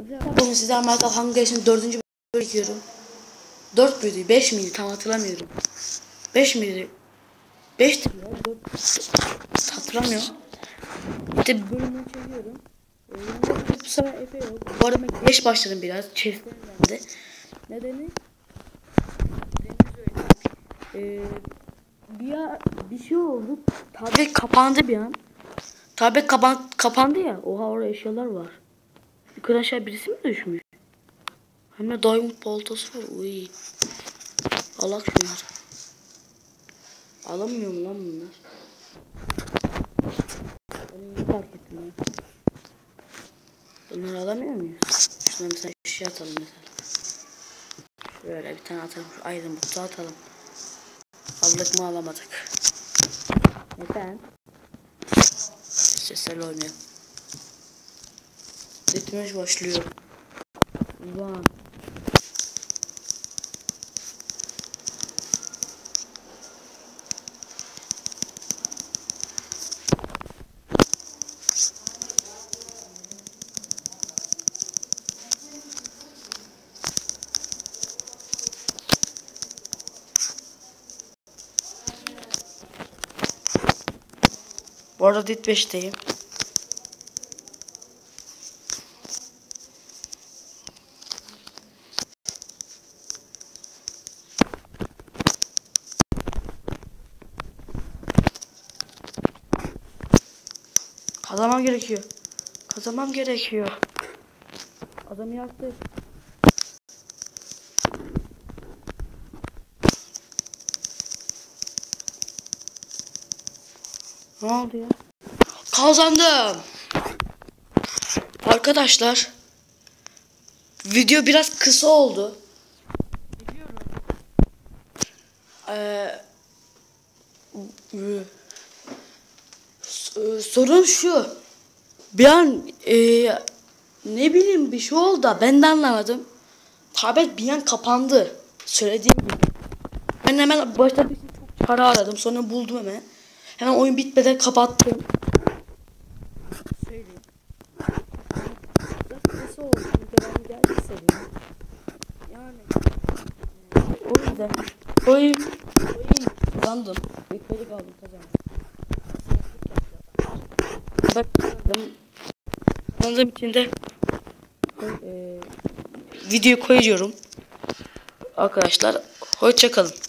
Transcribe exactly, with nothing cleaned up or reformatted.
Bugün sizden Minecraft Hunger Games'in dördüncü bölümünü çekiyorum. dört müydü? beş miydi? Tam hatırlamıyorum. beş miydi? beşti mi ya? dört hatırlamıyorum. İşte bölümünü çekiyorum. Ee, bu sefer Efe yok. Bu arada ben geç başladım biraz. Chest'lerim bende. Nedeni? Ee, bir, ya, bir şey oldu. Tablet kapandı bir an. Tablet kapan kapandı ya. Oha, orada eşyalar var. Yukarı aşağı birisi mi düşmüş? Hem de diamond baltası var. Uy. Alak şunları. Alamıyor mu lan bunlar? Ben iyi fark ettim ya. Bunları alamıyor muyuz? Şuna mesela şey atalım mesela. Şöyle bir tane atalım. Şu aydın butlu atalım. Aldık mı alamadık. Neden? Seslerle oynuyor. Deathmatch başlıyor. Ulan. Bu arada Dit beşteyim. Kazanmam gerekiyor. Kazanmam gerekiyor. Adamı yaktı. Ne oldu ya? Kazandım. Arkadaşlar, video biraz kısa oldu. Biliyorum. Ee, sorun şu. Bir an e, ne bileyim bir şey oldu da ben de anlamadım. Tablet bir an kapandı. Söylediğim gibi. Ben hemen başta bir çok para aradım. Sonra buldum hemen. Hemen oyun bitmeden kapattım. Söyleyeyim. Nasıl oldu? Devamı geldi seviyorum. Yani. O yüzden. Oyun. Oyun kazandım. Yukarı kaldım kazandım. Bak kazandım. Kazandığım için de e, video koyuyorum. Arkadaşlar hoşça kalın.